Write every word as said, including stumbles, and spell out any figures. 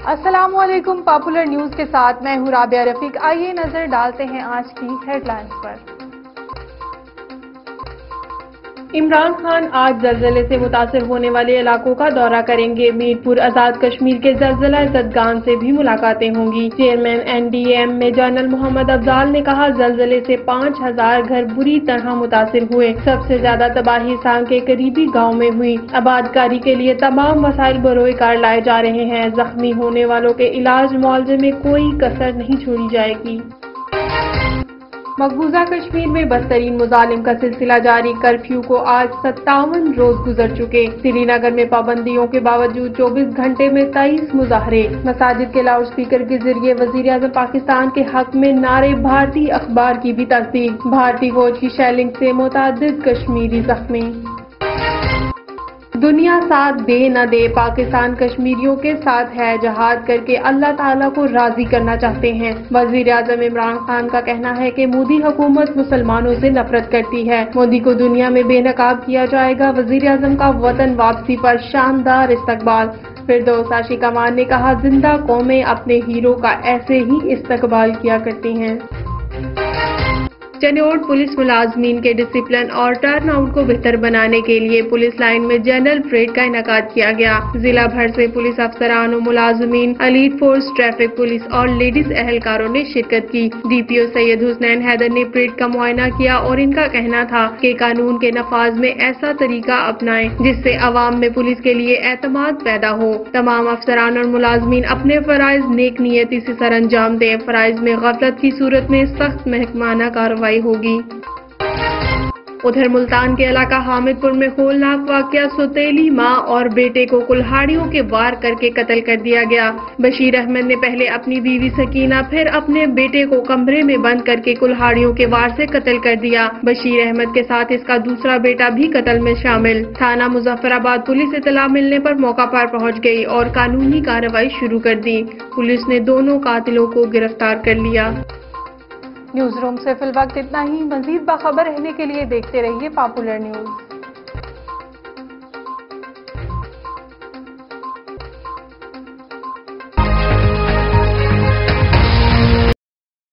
السلام علیکم، popular news کے ساتھ میں ہوں رابعہ رفیق۔ آئیے نظر ڈالتے ہیں آج کی ہیڈ لائنز پر۔ عمران خان آج زلزلے سے متاثر ہونے والے علاقوں کا دورہ کریں گے۔ میر پور آزاد کشمیر کے زلزلہ زدگان سے بھی ملاقاتیں ہوں گی۔ چیئرمین این ڈی ایم میں جنرل محمد افضال نے کہا، زلزلے سے پانچ ہزار گھر بری طرح متاثر ہوئے۔ سب سے زیادہ تباہی سانگ کے قریبی گاؤں میں ہوئی۔ آبادکاری کے لیے تمام وسائل بروئے کار لائے جا رہے ہیں۔ زخمی ہونے والوں کے علاج معالجے میں کوئی کسر نہیں چھوڑی جائے گی۔ مقبوضہ کشمیر میں بدترین مظالم کا سلسلہ جاری۔ کرفیو کو آج ستاون روز گزر چکے۔ سری نگر میں پابندیوں کے باوجود چوبیس گھنٹے میں تیئیس مظاہرے۔ مساجد کے لاؤڈ اسپیکر کے ذریعے وزیر اعظم پاکستان کے حق میں نعرے۔ بھارتی اخبار کی بھی تصدیق۔ بھارتی فوج کی شیلنگ سے متعدد کشمیری زخمی۔ دنیا ساتھ دے نہ دے، پاکستان کشمیریوں کے ساتھ ہے۔ جہاد کر کے اللہ تعالیٰ کو راضی کرنا چاہتے ہیں۔ وزیر اعظم عمران خان کا کہنا ہے کہ مودی حکومت مسلمانوں سے نفرت کرتی ہے۔ مودی کو دنیا میں بے نقاب کیا جائے گا۔ وزیر اعظم کا وطن واپسی پر شاندار استقبال۔ فردوس عاشق امان نے کہا، زندہ قومیں اپنے ہیرو کا ایسے ہی استقبال کیا کرتی ہیں۔ چنوٹ پولیس ملازمین کے ڈسپلن اور ٹرن آؤٹ کو بہتر بنانے کے لیے پولیس لائن میں جنرل پریڈ کا انعقاد کیا گیا۔ ضلع بھر سے پولیس افسران و ملازمین، ایلیٹ فورس، ٹریفک پولیس اور لیڈیز اہلکاروں نے شرکت کی۔ D P O Syed Hasnain Haider نے پریڈ کا معائنہ کیا اور ان کا کہنا تھا کہ قانون کے نفاذ میں ایسا طریقہ اپنائیں جس سے عوام میں پولیس کے لیے اعتماد پیدا ہو۔ تمام افسران اور ملازمین اپنے فرائض نیک نیتی سے سر انجام دیں۔ فرائض میں غفلت کی صورت میں سخت محکمانہ کارروائی ہوگی۔ ادھر ملتان کے علاقہ حامد پور میں ہولناک واقعہ، سوتیلی ماں اور بیٹے کو کلہاڑیوں کے وار کر کے قتل کر دیا گیا۔ بشیر احمد نے پہلے اپنی بیوی سکینہ پھر اپنے بیٹے کو کمرے میں بند کر کے کلہاڑیوں کے وار سے قتل کر دیا۔ بشیر احمد کے ساتھ اس کا دوسرا بیٹا بھی قتل میں شامل۔ تھانہ مظفر آباد پولیس اطلاع ملنے پر موقع پر پہنچ گئی اور قانونی کارروائی شروع کر دی۔ پولیس نے دونوں قاتلوں کو گرفتار کر لیا۔ نیوز روم سے فی الوقت اتنا ہی۔ مزید باخبر رہنے کے لیے دیکھتے رہیے پاپولر نیوز۔